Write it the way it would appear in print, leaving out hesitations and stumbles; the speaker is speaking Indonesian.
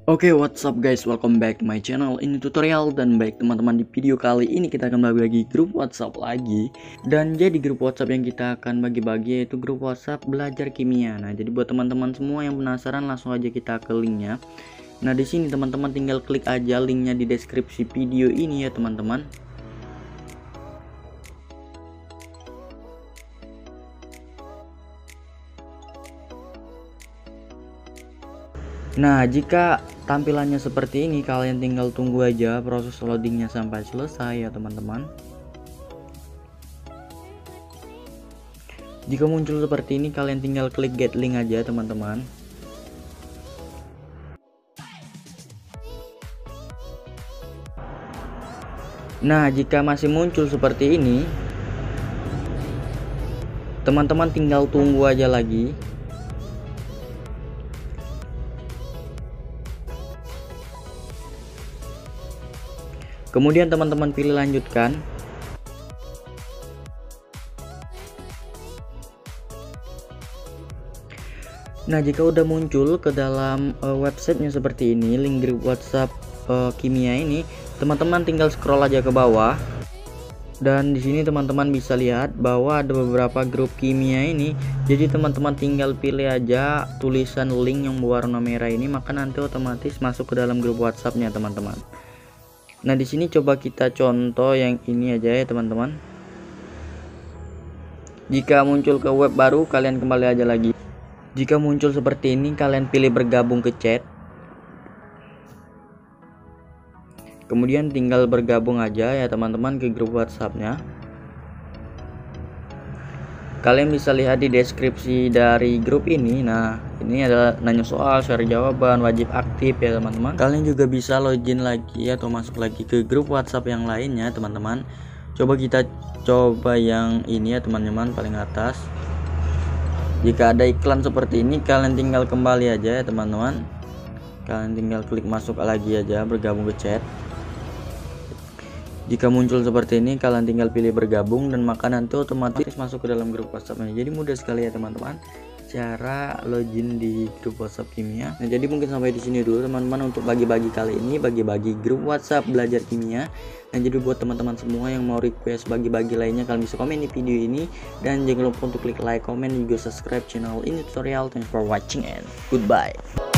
Oke, what's up guys, welcome back to my channel. Ini tutorial dan baik teman-teman, di video kali ini kita akan bagi-bagi grup WhatsApp lagi. Dan jadi grup WhatsApp yang kita akan bagi-bagi yaitu grup WhatsApp belajar kimia. Nah, jadi buat teman-teman semua yang penasaran, langsung aja kita ke linknya. Nah, di sini teman-teman tinggal klik aja linknya di deskripsi video ini ya teman-teman. Nah, jika tampilannya seperti ini, kalian tinggal tunggu aja proses loadingnya sampai selesai ya teman-teman. Jika muncul seperti ini, kalian tinggal klik get link aja teman-teman. Nah, jika masih muncul seperti ini, teman-teman tinggal tunggu aja lagi. Kemudian teman-teman pilih lanjutkan. Nah, jika udah muncul ke dalam websitenya seperti ini, link grup WhatsApp kimia ini, teman-teman tinggal scroll aja ke bawah. Dan di sini teman-teman bisa lihat bahwa ada beberapa grup kimia ini. Jadi teman-teman tinggal pilih aja tulisan link yang berwarna merah ini, maka nanti otomatis masuk ke dalam grup WhatsAppnya teman-teman. Nah, di sini coba kita contoh yang ini aja ya teman-teman. Jika muncul ke web baru, kalian kembali aja lagi. Jika muncul seperti ini, kalian pilih bergabung ke chat. Kemudian tinggal bergabung aja ya teman-teman ke grup WhatsAppnya. Kalian bisa lihat di deskripsi dari grup ini. Nah, ini adalah nanya soal, share jawaban, wajib aktif ya teman-teman. Kalian juga bisa login lagi atau masuk lagi ke grup WhatsApp yang lainnya teman-teman. Kita coba yang ini ya teman-teman, paling atas. Jika ada iklan seperti ini, kalian tinggal kembali aja ya teman-teman. Kalian tinggal klik masuk lagi aja, bergabung ke chat. Jika muncul seperti ini, kalian tinggal pilih bergabung dan maka nanti otomatis masuk ke dalam grup WhatsAppnya. Jadi mudah sekali ya teman-teman cara login di grup WhatsApp kimia. Nah, jadi mungkin sampai di sini dulu teman-teman untuk bagi-bagi kali ini, bagi-bagi grup WhatsApp belajar kimia. Nah, jadi buat teman-teman semua yang mau request bagi-bagi lainnya, kalian bisa komen di video ini dan jangan lupa untuk klik like, comment, juga subscribe channel ini tutorial. Thanks for watching and goodbye.